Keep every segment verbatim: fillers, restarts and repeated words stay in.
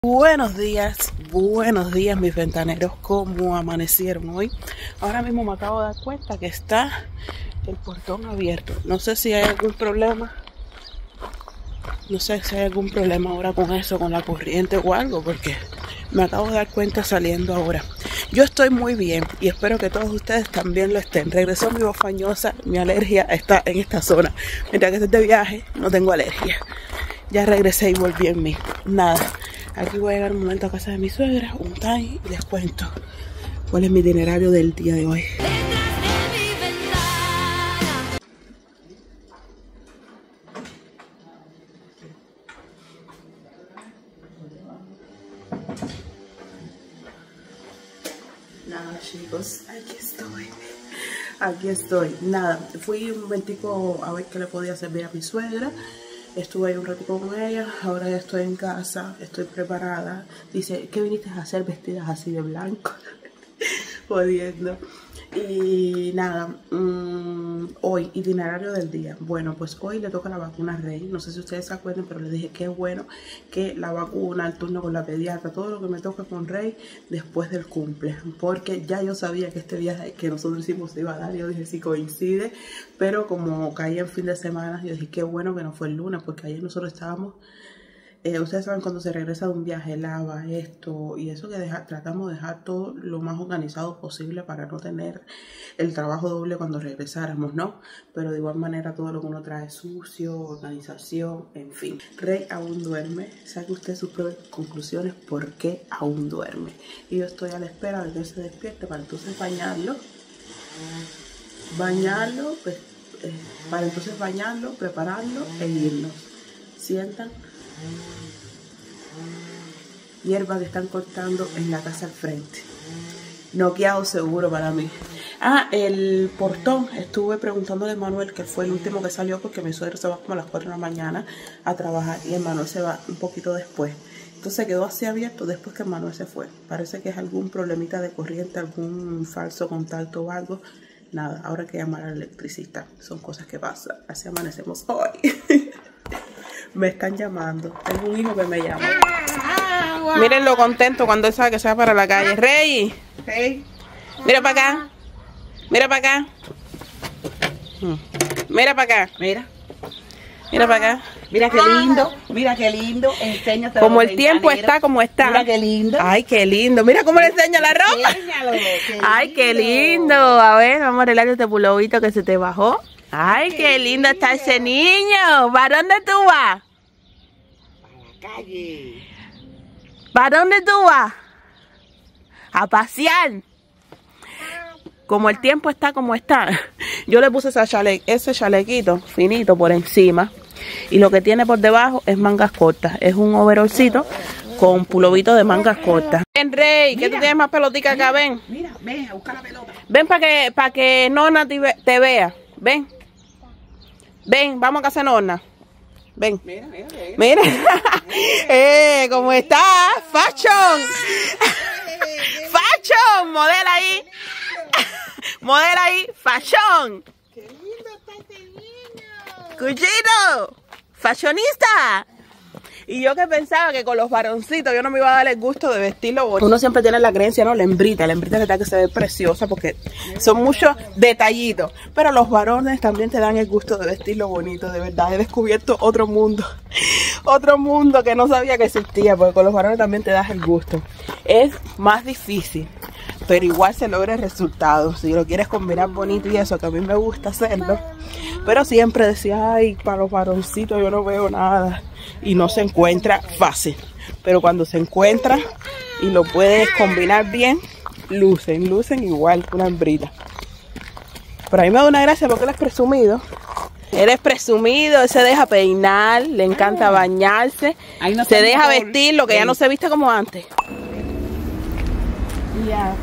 Buenos días, buenos días mis ventaneros, ¿cómo amanecieron hoy? Ahora mismo me acabo de dar cuenta que está el portón abierto. No sé si hay algún problema, no sé si hay algún problema ahora con eso, con la corriente o algo, porque me acabo de dar cuenta saliendo ahora. Yo estoy muy bien y espero que todos ustedes también lo estén. Regresó mi voz fañosa, mi alergia está en esta zona. Mientras que estoy de viaje, no tengo alergia. Ya regresé y volví en mí. Nada. Aquí voy a llegar un momento a casa de mi suegra, un time, y les cuento cuál es mi itinerario del día de hoy. Nada, chicos, aquí estoy. Aquí estoy. Nada, fui un momentico a ver qué le podía servir a mi suegra. Estuve ahí un ratito con ella, ahora ya estoy en casa, estoy preparada. Dice, ¿qué viniste a hacer vestidas así de blanco? Jodiendo. Y nada, mmm, hoy, itinerario del día. Bueno, pues hoy le toca la vacuna a Rey. No sé si ustedes se acuerdan, pero les dije que es bueno que la vacuna, el turno con la pediatra, todo lo que me toca con Rey después del cumple. Porque ya yo sabía que este viaje que nosotros hicimos se iba a dar. Yo dije, sí coincide. Pero como caía en fin de semana, yo dije, qué bueno que no fue el lunes, porque ayer nosotros estábamos... Eh, ustedes saben cuando se regresa de un viaje, lava esto y eso, que deja, tratamos de dejar todo lo más organizado posible para no tener el trabajo doble cuando regresáramos, ¿no? Pero de igual manera todo lo que uno trae sucio, organización, en fin. Rey aún duerme, saque usted sus propias conclusiones por qué aún duerme. Y yo estoy a la espera de que se despierte para entonces bañarlo, bañarlo, pues, eh, para entonces bañarlo, prepararlo e irnos. Sientan. Hierba que están cortando en la casa al frente. Noqueado seguro para mí. Ah, el portón. Estuve preguntándole a Manuel, que fue el último que salió, porque mi suegro se va como a las cuatro de la mañana a trabajar y el Manuel se va un poquito después. Entonces quedó así abierto después que Manuel se fue. Parece que es algún problemita de corriente, algún falso contacto o algo. Nada, ahora hay que llamar al electricista. Son cosas que pasan. Así amanecemos hoy. Me están llamando. Tengo un hijo que me llama. Miren lo contento cuando él sabe que se va para la calle. Rey, hey. Mira para acá. Mira para acá. Mira para acá. Mira. Mira para acá. Mira qué lindo. Mira qué lindo. Enséñate. Como el tiempo está como está. Mira qué lindo. Ay, qué lindo. Mira cómo le enseña la ropa. Enséñalo, qué Ay, qué lindo. A ver, vamos a arreglar este pulovito que se te bajó. Ay, qué lindo está ese niño. ¿Para dónde tú vas? Para la calle. ¿Para dónde tú vas? A pasear. Como el tiempo está como está, yo le puse ese, chale, ese chalequito finito por encima. Y lo que tiene por debajo es mangas cortas. Es un overolcito con pulovito de mangas cortas. Ven, Rey, que tú tienes más pelotica acá, ven. Mira, ven a buscar la pelota. Ven para que, para que Nona te, te vea. Ven. Ven, vamos a casa de Nona. Ven. Mira, mira, mira. Mira. eh, ¿cómo está? Fashion. Fashion. Modela ahí. Modela ahí. Fashion. Qué lindo está este niño. Cuchito. Fashionista. Y yo que pensaba que con los varoncitos yo no me iba a dar el gusto de vestirlo bonito. Uno siempre tiene la creencia, ¿no? La hembrita, la hembrita es verdad que se ve preciosa porque son muchos detallitos. Pero los varones también te dan el gusto de vestirlo bonito, de verdad. He descubierto otro mundo, otro mundo que no sabía que existía, porque con los varones también te das el gusto. Es más difícil, pero igual se logra el resultado. Si lo quieres combinar bonito y eso, que a mí me gusta hacerlo. Pero siempre decía, ay, para los varoncitos yo no veo nada. Y no se encuentra fácil. Pero cuando se encuentra y lo puedes combinar bien, lucen, lucen igual que una hembrita. Pero a mí me da una gracia porque él es presumido. Él es presumido, él se deja peinar, le encanta bañarse, no se deja vestir, lo que ya no se viste como antes. Ya,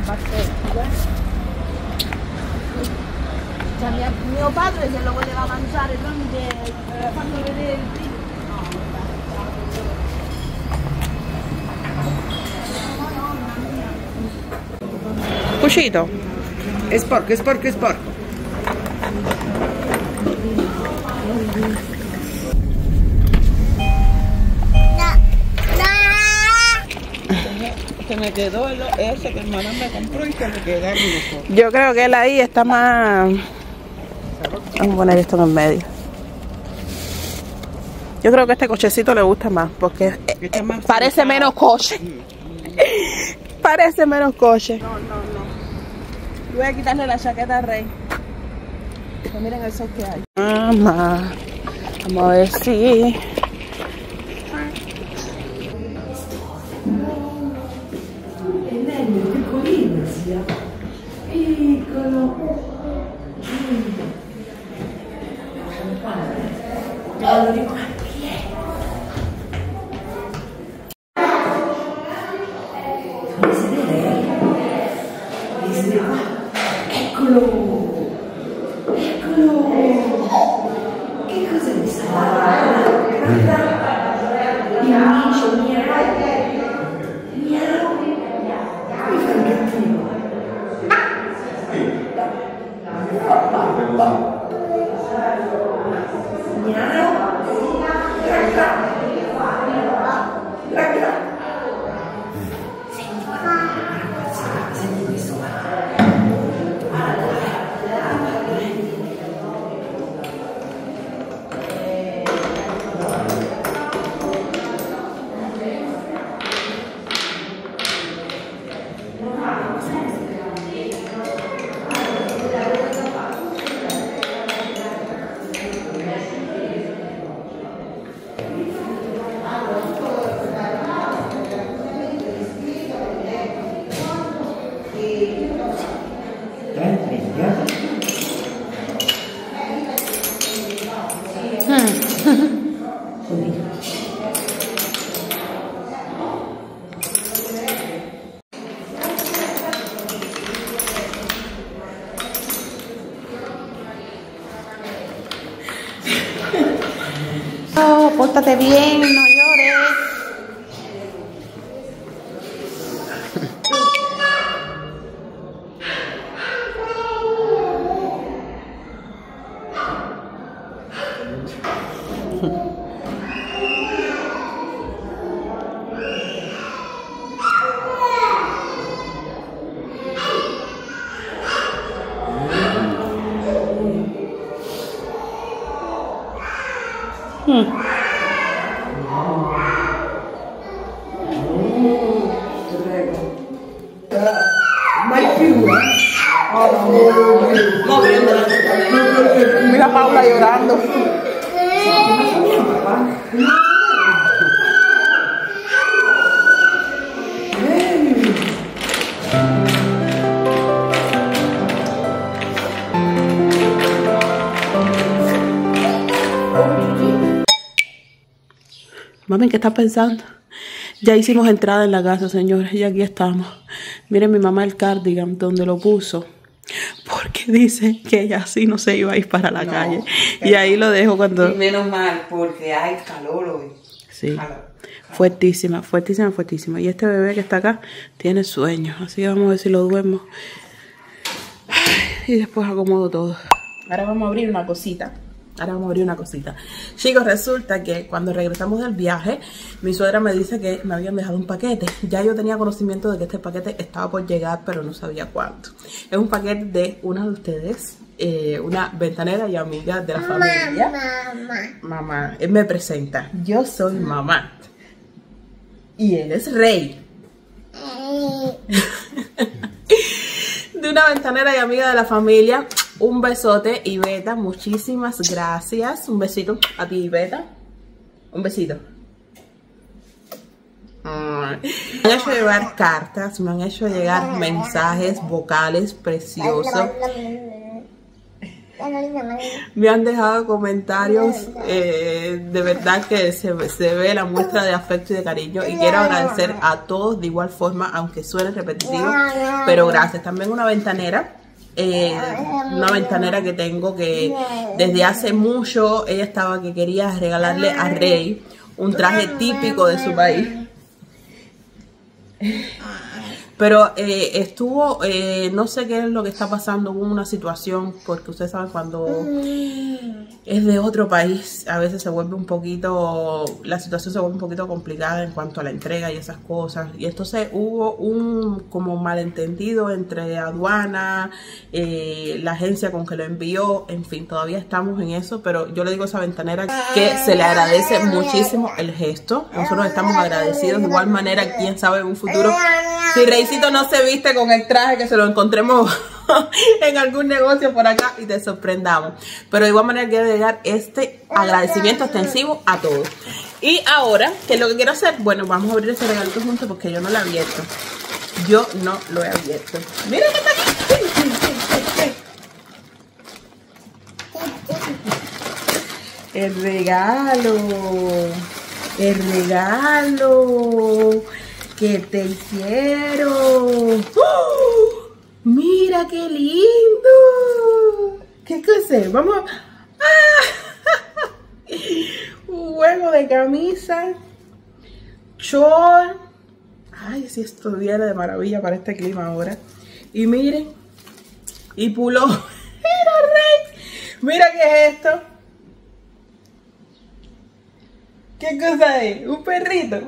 mio padre se lo voleva mangiare, non de quando vedere il primo. Cuchito. Es porco, es porco, es porco. No. No. se me quedó el, ese que hermana me compró y se me quedaron los otros. Yo creo que él ahí está más... Vamos a poner esto en el medio. Yo creo que este cochecito le gusta más porque eh, más parece sentado. Menos coche. Mm. Parece menos coche. No, no, no. Voy a quitarle la chaqueta al Rey. Pero miren el sol que hay. Mamá. Vamos a ver si... Eccolo, eccolo, che cosa mi sa? Il micio, miau, miau, mi fa il gattino. Oh, pórtate bien, no llores. Hmm. Mira Paula llorando. Mami, ¿qué estás pensando? Ya hicimos entrada en la casa, señores, y aquí estamos. Miren mi mamá el cardigan donde lo puso. Porque dice que ella así no se iba a ir para la no, calle. Y ahí lo dejo cuando... Y menos mal, porque hay calor hoy. Sí, calor, calor. Fuertísima, fuertísima, fuertísima. Y este bebé que está acá tiene sueño. Así que vamos a ver si lo duermo. Y después acomodo todo. Ahora vamos a abrir una cosita. Ahora vamos a abrir una cosita. Chicos, resulta que cuando regresamos del viaje, mi suegra me dice que me habían dejado un paquete. Ya yo tenía conocimiento de que este paquete estaba por llegar, pero no sabía cuánto. Es un paquete de una de ustedes, eh, una ventanera y amiga de la familia. Mamá. Mamá. Él me presenta. Yo soy mamá. Y él es Rey. De una ventanera y amiga de la familia. Un besote, Iveta, muchísimas gracias. Un besito a ti, Iveta. Un besito. Me han hecho llegar cartas, me han hecho llegar mensajes vocales preciosos. Me han dejado comentarios, eh, de verdad que se, se ve la muestra de afecto y de cariño. Y quiero agradecer a todos de igual forma, aunque suene repetitivo, pero gracias. También una ventanera. Eh, una ventanera que tengo que desde hace mucho ella estaba que quería regalarle a Rey un traje típico de su país. Pero eh, estuvo, eh, no sé qué es lo que está pasando, hubo una situación, porque ustedes saben cuando es de otro país, a veces se vuelve un poquito, la situación se vuelve un poquito complicada en cuanto a la entrega y esas cosas. Y entonces hubo un como malentendido entre aduana, eh, la agencia con que lo envió, en fin, todavía estamos en eso, pero yo le digo a esa ventanera que se le agradece muchísimo el gesto. Nosotros estamos agradecidos, de igual manera, quién sabe en un futuro, si Reycito no se viste con el traje, que se lo encontremos en algún negocio por acá y te sorprendamos. Pero de igual manera quiero llegar este agradecimiento extensivo a todos. Y ahora, ¿qué es lo que quiero hacer? Bueno, vamos a abrir ese regalito juntos porque yo no lo he abierto. Yo no lo he abierto. ¡Mira que está aquí! El regalo. El regalo que te hicieron. ¡Oh! Mira qué lindo. ¿Qué cosa es? Vamos a... ¡Ah! Un juego de camisa, short. Ay, si esto viene de maravilla para este clima ahora. Y miren, y puló. Mira, Rey, mira qué es esto. ¿Qué cosa es? Un perrito.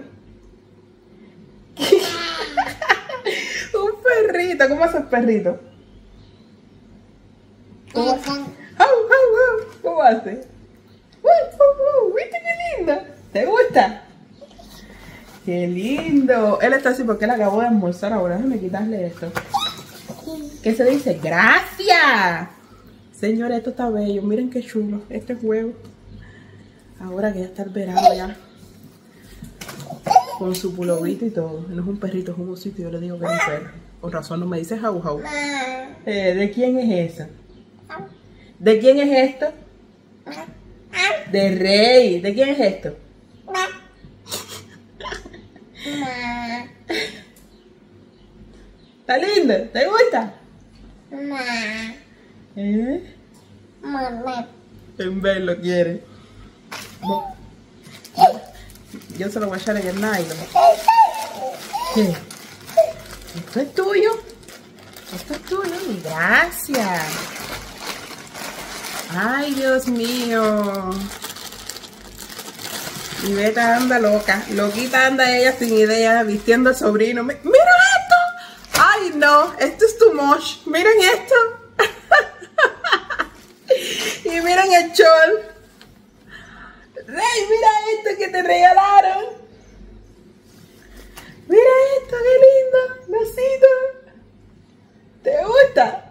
Un perrito, ¿cómo hace el perrito? ¿Cómo hace? ¿Cómo hace? ¿Viste qué lindo? ¿Te gusta? ¡Qué lindo! Él está así porque él acabó de almorzar ahora. Déjame quitarle esto. ¿Qué se dice? ¡Gracias! Señores, esto está bello. Miren qué chulo este juego. Ahora que ya está el verano ya. Con su pulovito y todo. No es un perrito, es un osito. Yo le digo que es un perro. Con razón no me dice jau jau. Eh, ¿De quién es esa? ¿De quién es esto? De Rey. ¿De quién es esto? ¿Está lindo? ¿Te gusta? ¿Eh? En verlo quiere. Yo se lo voy a echar en el nylon. ¿Qué? ¿Esto es tuyo? Esto es tuyo. Gracias. Ay, Dios mío. Y Beta anda loca. Loquita anda ella sin idea, vistiendo al sobrino. ¡Mira esto! ¡Ay, no! Esto es too much. Miren esto. Y miren el chol. Rey, mira esto que te regalaron. Mira esto, qué lindo. Besito. ¿Te gusta?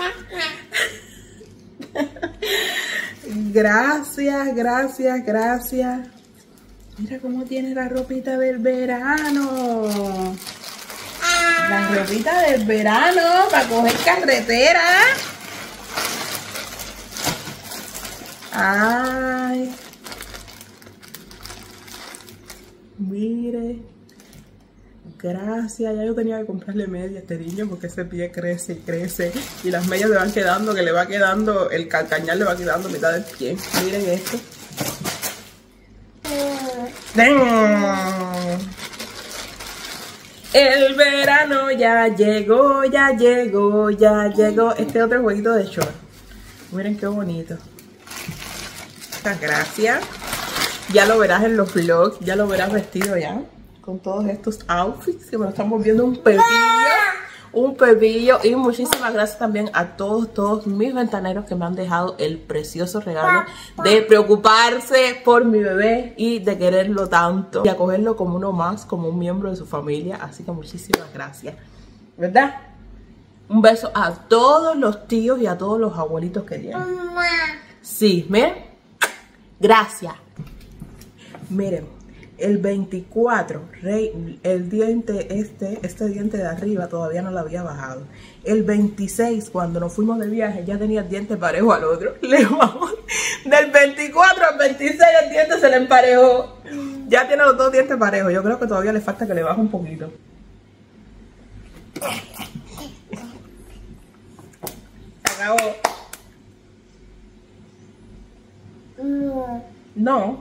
Gracias, gracias, gracias. Mira cómo tiene la ropita del verano. La ropita del verano para coger carretera. Ay. Mire. Gracias. Ya yo tenía que comprarle medias a este niño porque ese pie crece y crece. Y las medias le van quedando, que le va quedando, el calcañar le va quedando mitad del pie. Miren esto. El verano ya llegó, ya llegó, ya llegó. Este otro jueguito de short. Miren qué bonito. Muchas gracias. Ya lo verás en los vlogs, ya lo verás vestido ya. Con todos estos outfits que me lo están volviendo un pepillo. Un pepillo. Y muchísimas gracias también a todos, todos mis ventaneros que me han dejado el precioso regalo de preocuparse por mi bebé y de quererlo tanto. Y acogerlo como uno más, como un miembro de su familia. Así que muchísimas gracias. ¿Verdad? Un beso a todos los tíos y a todos los abuelitos que tienen. Sí, miren. Gracias. Miren. El veinticuatro, Rey, el diente este, este diente de arriba todavía no lo había bajado. El veintiséis, cuando nos fuimos de viaje, ya tenía el diente parejo al otro. Le vamos del veinticuatro al veintiséis, el diente se le emparejó. Ya tiene los dos dientes parejos. Yo creo que todavía le falta que le baje un poquito. Se acabó. No.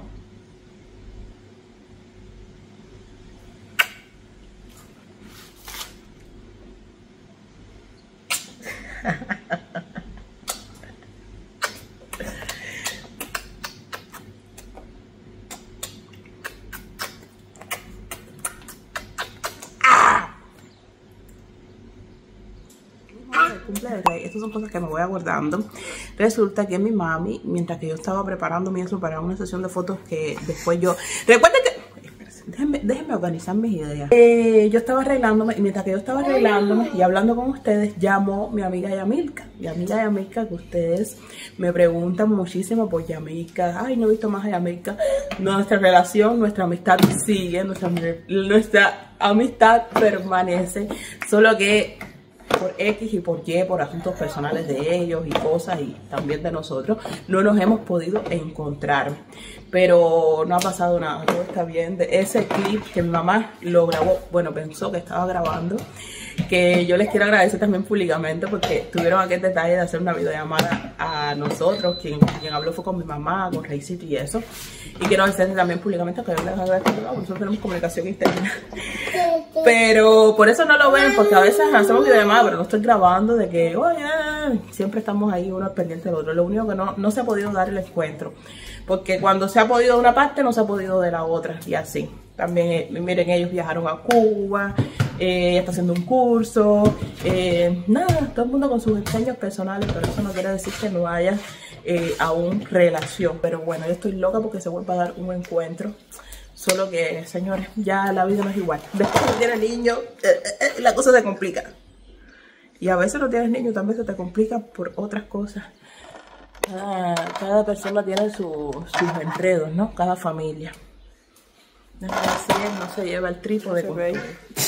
Cumple de rey. Estas son cosas que me voy aguardando. Resulta que mi mami, mientras que yo estaba preparándome eso para una sesión de fotos que después yo... Recuerden que... Déjenme, déjenme organizar mis ideas. Eh, yo estaba arreglándome y mientras que yo estaba arreglándome y hablando con ustedes, llamó mi amiga Yamilka. Mi amiga Yamilka, que ustedes me preguntan muchísimo por Yamilka. Ay, no he visto más a Yamilka. Nuestra relación, nuestra amistad sigue, nuestra, nuestra amistad permanece. Solo que por X y por Y, por asuntos personales de ellos y cosas y también de nosotros, no nos hemos podido encontrar. Pero no ha pasado nada, todo está bien. De ese clip que mi mamá lo grabó, bueno, pensó que estaba grabando, que yo les quiero agradecer también públicamente porque tuvieron aquel detalle de hacer una videollamada a nosotros. Quien, quien habló fue con mi mamá, con Raycito y eso. Y quiero agradecer también públicamente que yo les agradezco, nosotros tenemos comunicación interna. Pero por eso no lo ven, porque a veces hacemos videollamada, pero no estoy grabando de que, oye, siempre estamos ahí uno pendiente del otro. Lo único que no, no se ha podido dar el encuentro, porque cuando se ha podido de una parte, no se ha podido de la otra, y así. También, eh, miren, ellos viajaron a Cuba, eh, ella está haciendo un curso, eh, nada, todo el mundo con sus empeños personales, pero eso no quiere decir que no haya eh, aún relación. Pero bueno, yo estoy loca porque se vuelva a dar un encuentro. Solo que, señores, ya la vida no es igual. Después que tienes niños, eh, eh, la cosa se complica. Y a veces no tienes niños, también se te complica por otras cosas. Cada, cada persona tiene su, sus enredos, ¿no? Cada familia. Déjame decir, no se lleva el trípode con todo.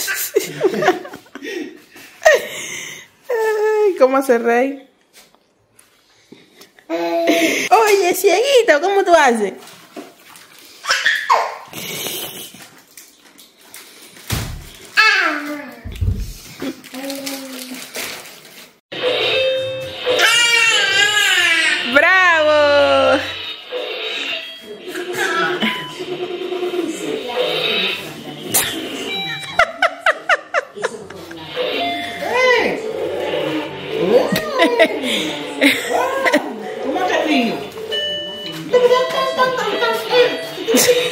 Ay, ¿cómo hace rey? Oye, cieguito, ¿cómo tú haces? ¡Bravo! ¿Cómo te río?